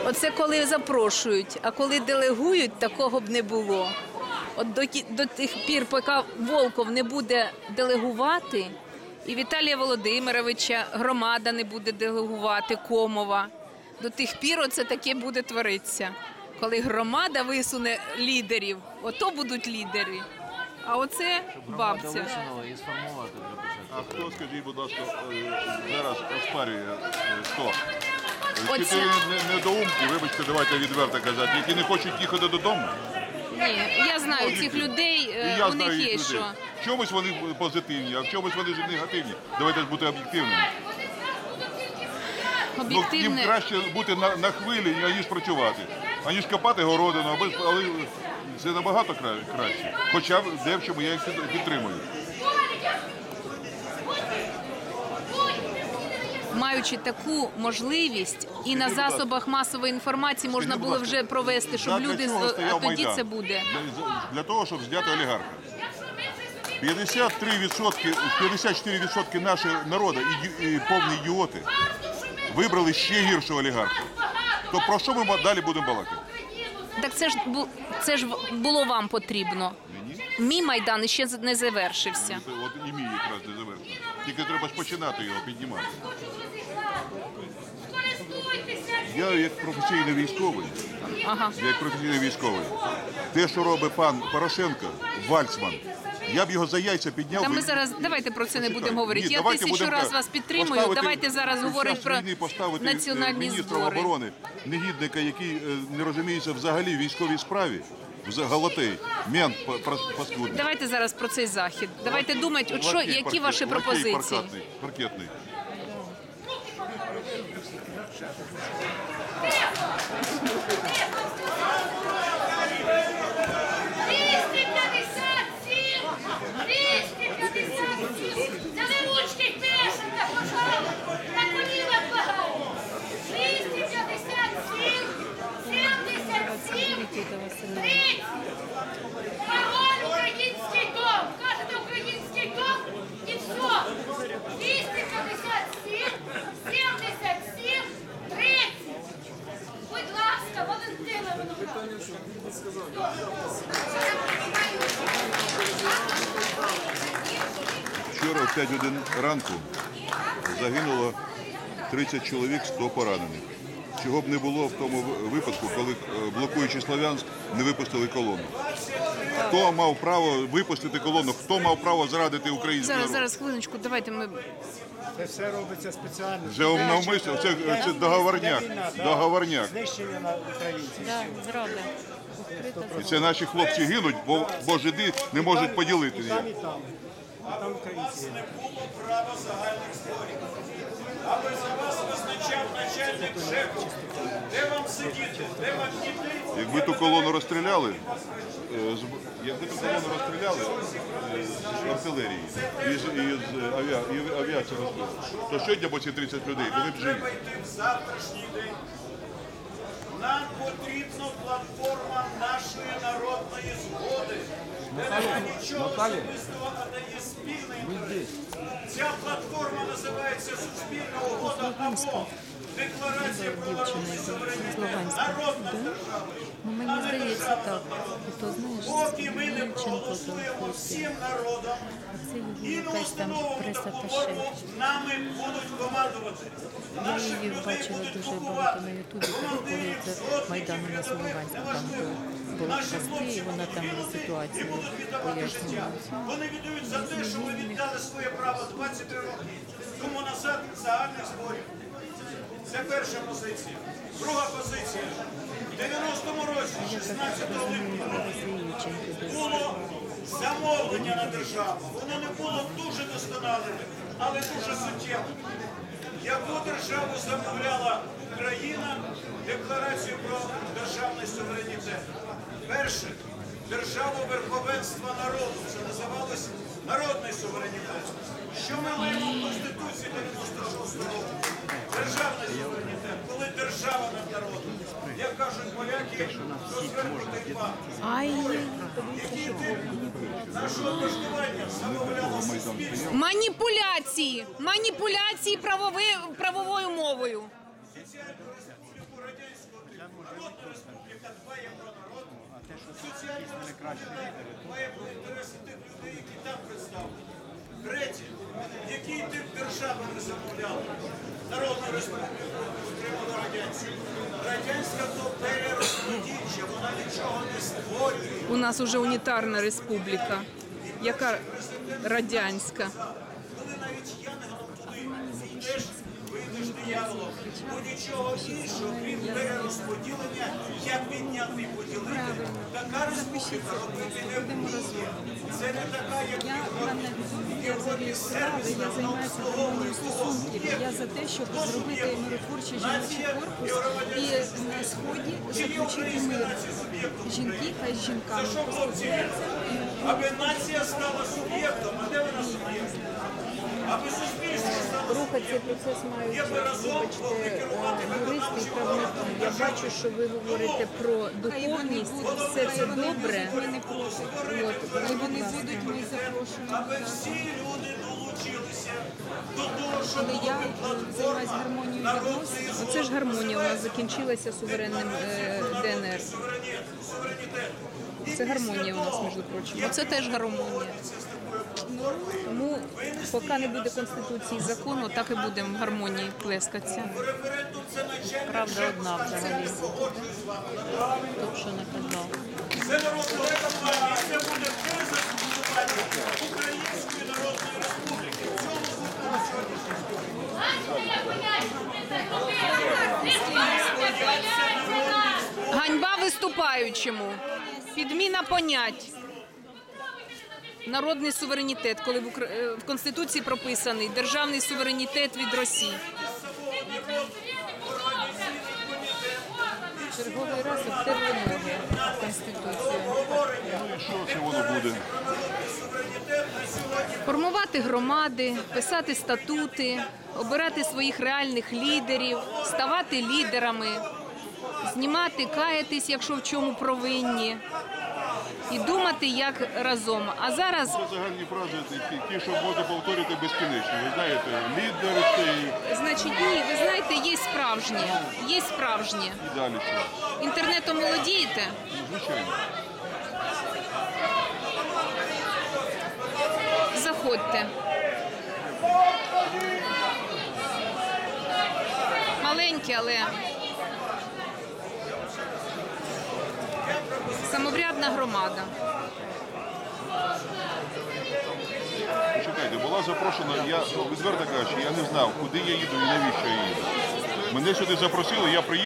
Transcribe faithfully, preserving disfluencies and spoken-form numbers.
Оце коли запрошують, а коли делегують, такого б не було. От до, до тих пір, поки Волков не буде делегувати, і Віталія Володимировича громада не буде делегувати, Комова, до тих пір оце таке буде творитися. Коли громада висуне лідерів, ото будуть лідери. А оце бабця. А хто, скажіть, будь ласка, зараз оспарює хто? Оце. Чи ти недоумки, вибачте, давайте відверто казати, які не хочуть їхати додому? Ні, я знаю цих людей, І я у знаю них їх є людей. що. В чомусь вони позитивні, а в чомусь вони ж негативні. Давайте ж бути об'єктивними. Ну, їм Об'єктивне. краще бути на, на хвилі, аніж працювати. Аніж копати городину, аби- але це набагато кра- краще. Хоча в дечому я їх під- підтримую. Маючи таку можливість, і на засобах масової інформації можна Скажіть, будь було ласка, вже провести, щоб задля люди, чого з- а стояв тоді Майдан? це буде. Для, для того, щоб зняти олігарха. п'ятдесят три відсотки, п'ятдесят чотири відсотки нашого народу і, і повні ідіоти вибрали ще гіршого олігарха. То про що ми далі будемо балакати? Так це ж бу- це ж було вам потрібно. Мій Майдан ще з- не завершився. Це От і мій якраз не завершено. Тільки треба ж починати його піднімати. Я як професійний військовий, Ага. я як професійний військовий, те, що робить пан Порошенко, Вальцман, я б його за яйця підняв. Та ми би- зараз давайте про це не будемо говорити. Ні, Я давайте тисячу будемо раз так. вас підтримую. Поставити Давайте зараз під час говорити про війни поставити, е, національні міністром збори. оборони, негідника, який е, не розуміється взагалі в військовій справі, в Галатей, мент па- пас- паскудний. Давайте зараз про цей захід. Давайте думати, от що, Лакей які паркет- ваші лакей пропозиції. паркетний, паркетний. двісті п'ятдесят сім! двісті п'ятдесят сім! Це ви ручки пишете, пожалуйста! На колінах благаю! двісті п'ятдесят сім! сімдесят сім! тридцять! Пароль український дом! Кажете український дом і все! двісті п'ятдесят сім! сімдесят сім! тридцять! Будь ласка, Валентина Виноградова! Вчора в п'ять годин ранку загинуло тридцять чоловік, сто поранених. Чого б не було в тому випадку, коли, е, блокуючи Слов'янськ, не випустили колону. Хто мав право випустити колону, хто мав право зрадити український Зараз, народ? зараз, хвилиночку, давайте ми... Це все робиться спеціально. Вже навмисно, це, це договорняк, договорняк. Знищення на українців. Зрада. І це наші хлопці гинуть, бо, бо жиди не можуть поділити. І там, і там. І там українці. Аби за вас визначав начальник ЖЕКу, де вам сидіти, де вам діти. Якби ту колону розстріляли, е, з- якби ту колону розстріляли е, з артилерії і з, і з авіа, і авіації розбили, то що для ці тридцять людей, вони б живі. Треба йти в завтрашній день. Нам потрібна платформа нашої народної згоди, де немає нічого особистого, а де є спільний інтерес. Ця платформа називається Суспільна угода або Декларація про народний суверенітет народної держави. Ну, мені здається, так. І то, знаєш, Поки ми не проголосуємо всім народом це і її не якась там установимо пресаташе. платформу, нами будуть командувати. Я Наших її людей бачила будуть дуже багато блокувати. на Ютубі, коли це Майдан у нас у Луганську, там де були хвости, і вона там ситуацію пояснювала. Вони віддають за те, що ви віддали своє право двадцять три роки тому назад загальних зборів. Це перша позиція. Друга позиція. В дев'яностому році, шістнадцятого липня, було замовлення на державу. Воно не було дуже досконалим, але дуже суттєвим. Яку державу замовляла Україна декларацію про державний суверенітет? Перше, державу верховенства народу. Це називалось народний суверенітет. Що ми маємо в Конституції дев'яносто шостого року? Державний суверенітет. Коли держава над народом. Як кажуть поляки, то зверху текла. Ай, Які тип нашого влаштування замовляла суспільство? маніпуляції, маніпуляції правови, правовою мовою. Радянського держави не замовляли. Народну республіку отримала радянську. Радянська то перерозподільча, вона нічого не створює. У нас уже унітарна республіка. Яка радянська? Коли навіть янголом туди теж вийдеш дияволом, бо нічого іншого, крім перерозподілення, як підняти і поділити, така республіка робити не буде. Це не така, як Я в взагалі справи, я займаюся гармонією стосунків. Я за те, щоб зробити миротворчий жіночий корпус і на сході заключити мир. Жінки хай з жінками Що, хлопці, аби нація стала суб'єктом, а де вона суб'єкт? Аби суспільство стало Рухати цей процес мають, вибачте, е, юристи і правники. Я бачу, що ви говорите про духовність. Все це добре. Ми не проти. От, хай вони будуть, ми запрошуємо. аби всі люди долучилися до того, щоб Але я займаюся гармонією відносин. Оце ж гармонія у нас закінчилася суверенним е, ДНР. суверенітет. Це гармонія у нас, між прочим. Оце теж гармонія. Тому, поки не буде конституції закону, так і будемо в гармонії плескатися. Референдум це начальник. Правда одна взагалі. Тут що не казав. Це народна реформа, це буде перезаснування Української Народної Республіки. В цьому закон сьогодні. Ганьба виступаючому. Підміна понять. Народний суверенітет, коли в, Укра... е, в Конституції прописаний державний суверенітет від Росії. Черговий раз обтерли ноги в Конституцію. Ну і що це воно буде? Формувати громади, писати статути, обирати своїх реальних лідерів, ставати лідерами, знімати, каятись, якщо в чому провинні, і думати, як разом. А зараз, Це загальні фрази, ті, ті, що можна повторювати безкінечно. Ви знаєте, лідер цей значить, ні, ви знаєте, є справжні, є справжні. і далі що. Інтернетом володієте? Ну, звичайно. Заходьте. Маленькі, але самоврядна громада. Чекайте, була запрошена, я відверто кажучи, я не знав, куди я їду і навіщо я їду. Мене сюди запросили, я приїхав.